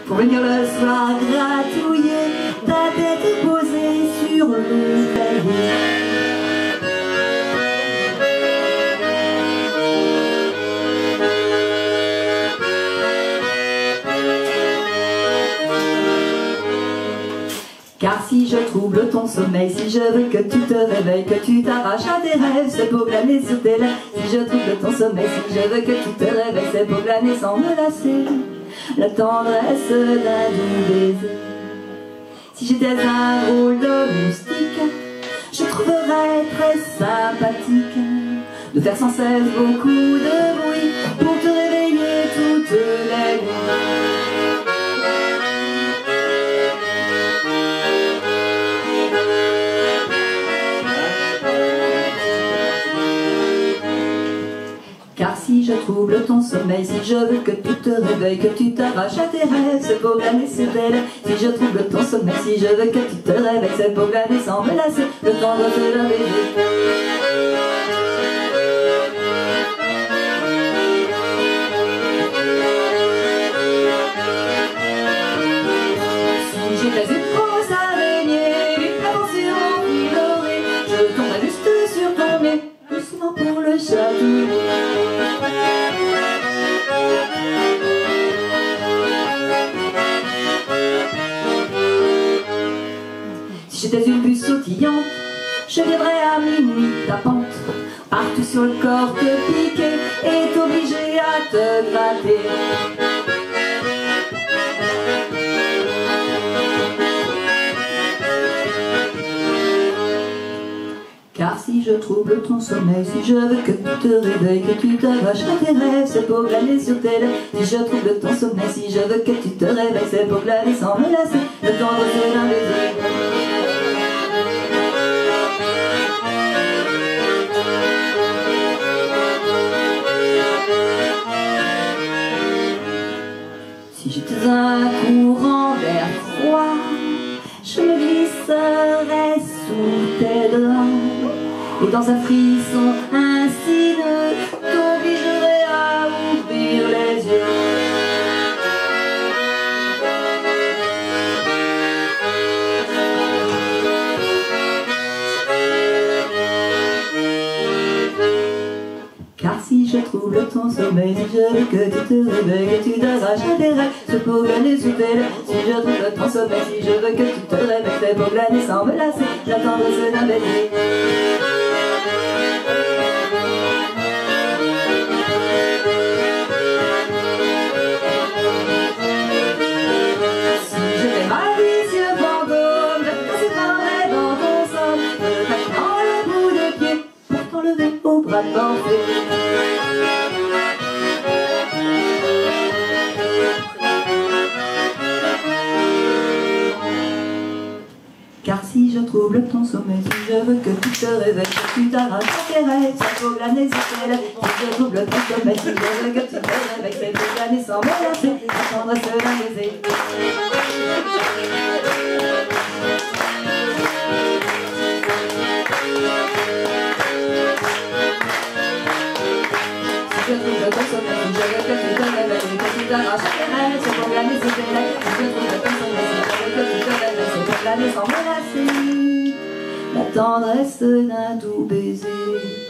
pour venir le soir gratouiller ta tête posée sur l'oreiller. Car si je trouble ton sommeil, si je veux que tu te réveilles, que tu t'arraches à tes rêves, c'est pour glaner sur tes lèvres. Si je trouble ton sommeil, si je veux que tu te réveilles, c'est pour glaner sans me lasser la tendresse d'un doux baiser. Si j'étais un drôle de moustique, je trouverais très sympathique de faire sans cesse beaucoup de bruit pour te réveiller toutes les nuits. Car si je trouble ton sommeil, si je veux que tu te réveilles, que tu t'arraches à tes rêves, c'est pour glaner sur tes lèvres. Si je trouble ton sommeil, si je veux que tu te réveilles, c'est pour glaner sans me lasser le temps de te laver. Si j'étais une grosse araignée, une plafond sur mon fil doré, je tomberais juste sur ton nez, doucement pour le chatouiller. Si j'étais une puce sautillante, je viendrais à minuit tapante, partout sur le corps te piquer et t'obliger à te gratter. Car si je trouble ton sommeil, si je veux que tu te réveilles, que tu t'arraches à tes rêves, c'est pour glaner sur tes lèvres. Si je trouble ton sommeil, si je veux que tu te réveilles, c'est pour glaner sans me lasser le temps de se laver. Si j'étais un courant d'air froid, je me glisserais sous tes draps, et dans un frisson insineux, t'obligerais à ouvrir les yeux. Car si je trouble ton sommeil, si je veux que tu te réveilles, que tu t'arraches à tes rêves, c'est pour glaner sur tes lèvres. Si je trouble ton sommeil, si je veux que tu te réveilles, c'est pour glaner sans me lasser la tendresse d'un baiser. Si j'étais malicieux fantôme, je te séparerais dans ton sommeil, je t'attends le bout de pied pour t'enlever au bras de l'enfer. Car si je trouble ton sommeil, si je veux que tu te réveilles, que tu t'arraches à tes rêves, c'est pour glaner sur tes lèvres. Si je trouble ton sommeil, si je veux que tu te réveilles, c'est pour glaner sans me lasser la tendresse d'un baiser. Si je trouble ton sommeil, si je veux que tu te réveilles, que tu t'arraches à tes rêves, c'est pour glaner sur tes lèvres. Si je trouble ton sommeil, si je veux que tu te réveilles, c'est pour glaner sans me lasser la tendresse d'un doux baiser.